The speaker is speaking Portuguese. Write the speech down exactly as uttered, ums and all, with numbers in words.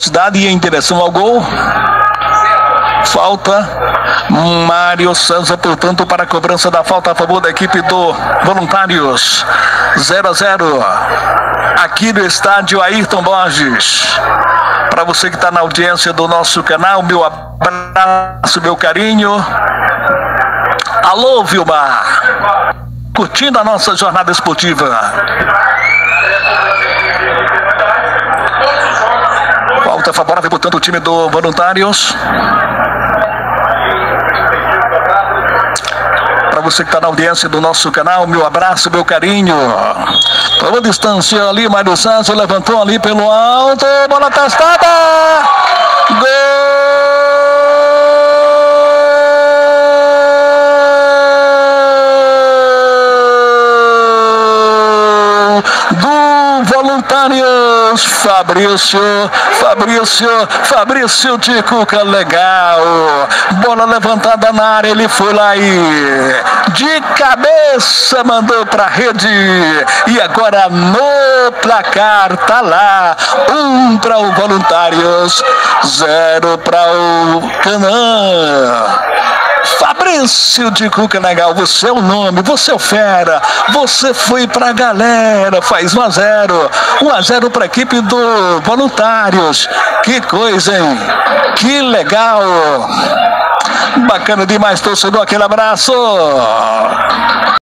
velocidade e em direção ao gol. Falta. Mário Sanza, portanto, para a cobrança da falta a favor da equipe do Voluntários. zero a zero. Aqui no estádio Ayrton Borges. Para você que está na audiência do nosso canal, meu abraço, meu carinho. Alô, Vilmar. Curtindo a nossa jornada esportiva. Falta favorável, portanto, o time do Voluntários. Para você que está na audiência do nosso canal, meu abraço, meu carinho. Toma distância ali, Mário Santos levantou ali pelo alto, bola testada. Gol do Voluntários. Fabrício, Fabrício, Fabrício de Cuca, legal. Bola levantada na área, ele foi lá e de cabeça mandou pra rede. E agora no placar tá lá, um para o Voluntários, zero para o Canaã. Fabrício de Cuca, legal, você é o nome, você é o fera, você foi pra galera, faz um a zero, um a zero pra equipe do Voluntários. Que coisa, hein? Que legal. Bacana demais, torcedor, aquele abraço.